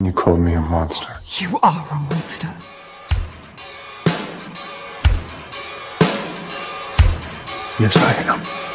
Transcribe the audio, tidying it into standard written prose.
You called me a monster. You are a monster. Yes, I am.